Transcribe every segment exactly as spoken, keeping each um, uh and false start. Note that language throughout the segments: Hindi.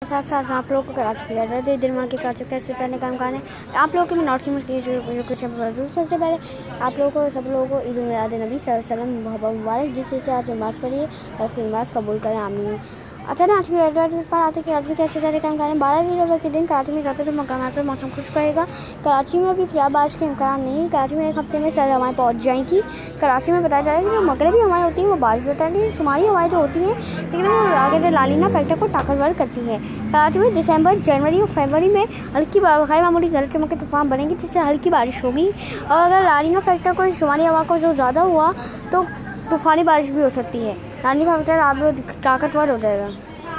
साथ साथ आप लोगों को कराची की वेदर दे दिनमा के कराची कैसे करने का इम्कान है। आप लोगों के मैं नॉर्थ की मुश्किल जो कुछ जरूर सबसे पहले आप लोगों को सब लोगों को ईद मिलाद नबी सल्लल्लाहु अलैहि वसल्लम बहुत मुबारक, जिससे से आज नमाज़ पढ़िए और उसकी नमाज़ कबूल करें, आमीन। अच्छा ना, आज की वेदर पर आते कि कराची कैसे करने का इम्कान है। बारहवीं रबी के दिन कराची में ज़्यादातर मकानात पर मौसम खुश रहेगा। कराची में अभी फिलहाल बारिश के इम्कान नहीं। कराची में एक हफ्ते में सर्द हवाएं पहुँच जाएंगी। कराची में बताया जाएगा कि जो मगरबी हवाएं होती हैं वो बारिश बताएंगी। शुमारी हवाएं जो होती हैं लेकिन वो आगे लालीना फैक्टर को ताकतवर करती है। कराची में दिसंबर, जनवरी और फरवरी में हल्की गैर मामूली गरज चमक के तूफान बनेंगे, जिससे हल्की बारिश होगी। और अगर लालीना फैक्टर को शुमारी हवा को जो ज़्यादा हुआ तो तूफ़ानी बारिश भी हो सकती है। लालीना फैक्टर आप लोग ताकतवर हो जाएगा।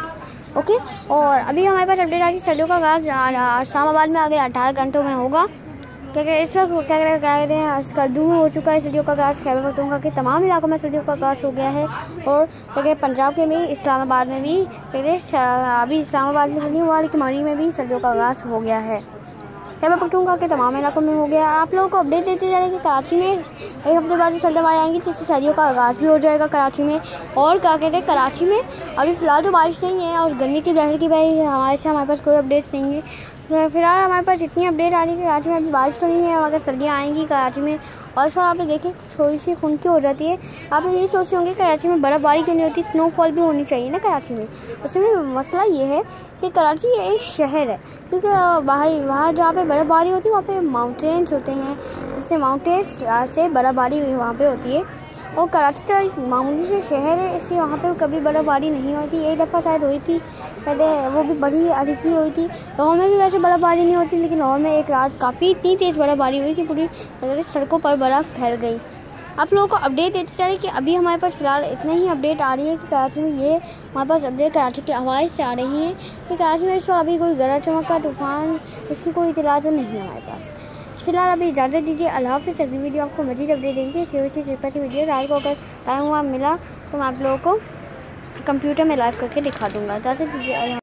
Okay okay? और अभी हमारे पास अपडेट आ रही सर्दियों का आगाज़ इस्लामाबाद में आगे अठारह घंटों में होगा, क्योंकि इस वक्त क्या कह रहे हैं कद्दू में हो चुका है सर्दियों का आगाज़। खैबर पख्तूनख्वा के तमाम इलाकों में सर्दियों का आगाज़ हो गया है और क्या कहते पंजाब के भी, इस्लामाबाद में भी, कहते अभी इस्लामाबाद में तो नहीं हुआ लेकिन मरी में भी सर्दियों का आगाज़ हो गया है। खैबर पख्तूनख्वा के तमाम इलाकों में हो गया। आप लोगों को अपडेट देते जा रहे हैं कि कराची में एक हफ्ते बाद सर्द हवाएं आएंगी, जिससे सर्दियों का आगाज़ भी हो जाएगा कराची में। और क्या कहते हैं कराची में अभी फ़िलहाल तो बारिश नहीं है और गर्मी की लहर की भाई हमारे से हमारे पास कोई अपडेट्स नहीं है। फिलहाल हमारे पास इतनी अपडेट आ रही है कि कराची में अभी बारिश तो नहीं है, अगर सर्दियाँ आएंगी कराची में। और इस बार आप लोग देखें थोड़ी सी खुनकी हो जाती है। आप लोग ये सोचते होंगे कराची में बर्फ़बारी क्यों नहीं होती, स्नोफॉल भी होनी चाहिए ना कराची में। उसमें मसला ये है कि कराची एक शहर है, क्योंकि बाहर वहाँ जहाँ पे बर्फ़बारी होती है वहाँ पे माउंटेन्स होते हैं, जिससे माउंटेन्स से बर्फ़बारी वहाँ पे होती है। और कराची तो एक मामूली से शहर है, इसलिए वहाँ पर कभी बर्फ़बारी नहीं होती। एक दफ़ा शायद हुई थी, कहते वो भी बड़ी हल्की हुई थी। लाहौर में भी वैसे बर्फ़बारी नहीं होती, लेकिन लाहौर में एक रात काफ़ी इतनी तेज़ बर्फ़बारी हुई कि पूरी सड़कों पर बर्फ़ फैल गई। आप लोगों को अपडेट देते चले कि अभी हमारे पास फ़िलहाल इतना ही अपडेट आ रही है कि कराची में ये हमारे पास अपडेट कराची की हवाएं से आ रही है कि कराची में इस वक्त अभी कोई गरज चमक का तूफ़ान इसकी कोई इतला तो नहीं है हमारे पास। फिलहाल अभी इजाज़त दीजिए, अल्लाह हाफ़िज़। अगली वीडियो आपको मज़ीद अपडेट देंगे। फिर से सिर्फ ऐसी वीडियो रात को अगर टाइम हुआ मिला तो मैं आप लोगों को कंप्यूटर में लाइव करके दिखा दूँगा। इजाज़त दीजिए।